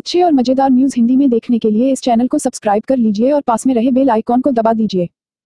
अच्छे और मजेदार न्यूज हिंदी में देखने के लिए इस चैनल को सब्सक्राइब कर लीजिए और पास में रहे बेल आइकॉन को दबा दीजिए।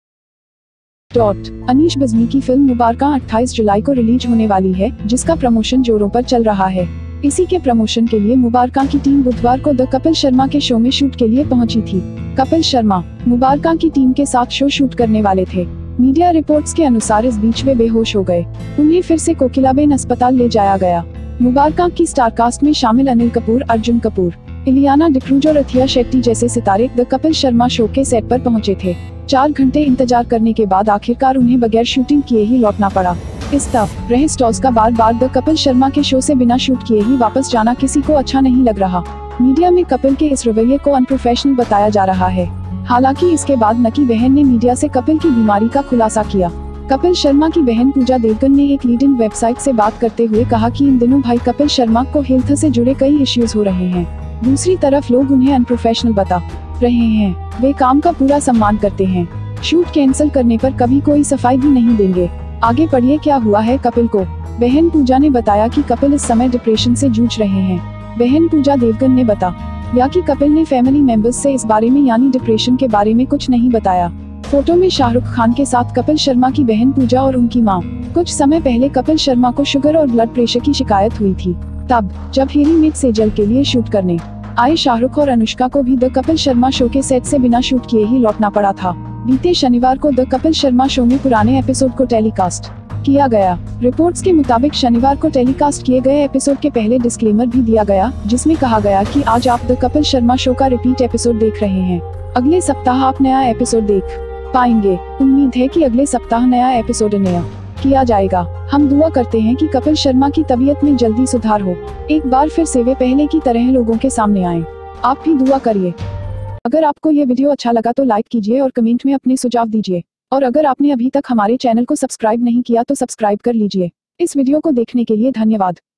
अनीश बज़्मी की फिल्म मुबारका 28 जुलाई को रिलीज होने वाली है, जिसका प्रमोशन जोरों पर चल रहा है। इसी के प्रमोशन के लिए मुबारका की टीम बुधवार को द कपिल शर्मा के शो में शूट के लिए पहुंची थी। कपिल शर्मा मुबारका की टीम के साथ शो शूट करने वाले थे। मीडिया रिपोर्ट्स के अनुसार इस बीच वे बेहोश हो गए। उन्हें फिर से कोकिलाबेन अस्पताल ले जाया गया। मुबारका की स्टारकास्ट में शामिल अनिल कपूर, अर्जुन कपूर, इलियाना, डिक्रूज और अथिया शेट्टी जैसे सितारे द कपिल शर्मा शो के सेट पर पहुंचे थे। 4 घंटे इंतजार करने के बाद आखिरकार उन्हें बगैर शूटिंग किए ही लौटना पड़ा। इस तरह रहे स्टॉर्स का बार बार द कपिल शर्मा के शो से बिना शूट किए ही वापस जाना किसी को अच्छा नहीं लग रहा। मीडिया में कपिल के इस रवैये को अनप्रोफेशनल बताया जा रहा है। हालांकि इसके बाद नकी बहन ने मीडिया से कपिल की बीमारी का खुलासा किया। कपिल शर्मा की बहन पूजा देवगन ने एक लीडिंग वेबसाइट से बात करते हुए कहा कि इन दिनों भाई कपिल शर्मा को हेल्थ से जुड़े कई इश्यूज हो रहे हैं। दूसरी तरफ लोग उन्हें अनप्रोफेशनल बता रहे हैं। वे काम का पूरा सम्मान करते हैं। शूट कैंसिल करने पर कभी कोई सफाई भी नहीं देंगे। आगे पढ़िए क्या हुआ है कपिल को। बहन पूजा ने बताया कि कपिल इस समय डिप्रेशन से जूझ रहे हैं। बहन पूजा देवगन ने बताया कि कपिल ने फैमिली मेंबर्स से इस बारे में यानी डिप्रेशन के बारे में कुछ नहीं बताया। फोटो में शाहरुख खान के साथ कपिल शर्मा की बहन पूजा और उनकी मां। कुछ समय पहले कपिल शर्मा को शुगर और ब्लड प्रेशर की शिकायत हुई थी। तब जब हेरी मेट सेजल के लिए शूट करने आए शाहरुख और अनुष्का को भी द कपिल शर्मा शो के सेट से बिना शूट किए ही लौटना पड़ा था। बीते शनिवार को द कपिल शर्मा शो में पुराने एपिसोड को टेलीकास्ट किया गया। रिपोर्ट्स के मुताबिक शनिवार को टेलीकास्ट किए गए एपिसोड के पहले डिस्क्लेमर भी दिया गया, जिसमें कहा गया कि आज आप द कपिल शर्मा शो का रिपीट एपिसोड देख रहे हैं। अगले सप्ताह आप नया एपिसोड देख पाएंगे। उम्मीद है कि अगले सप्ताह नया एपिसोड नया किया जाएगा। हम दुआ करते हैं कि कपिल शर्मा की तबीयत में जल्दी सुधार हो। एक बार फिर से वे पहले की तरह लोगों के सामने आएं। आप भी दुआ करिए। अगर आपको ये वीडियो अच्छा लगा तो लाइक कीजिए और कमेंट में अपने सुझाव दीजिए। और अगर आपने अभी तक हमारे चैनल को सब्सक्राइब नहीं किया तो सब्सक्राइब कर लीजिए। इस वीडियो को देखने के लिए धन्यवाद।